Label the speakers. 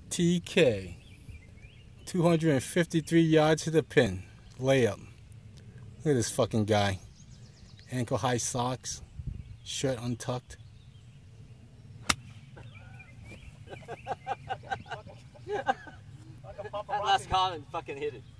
Speaker 1: TK. 253 yards to the pin. Layup. Look at this fucking guy. Ankle high socks. Shirt untucked.
Speaker 2: Last comment, fucking hit it.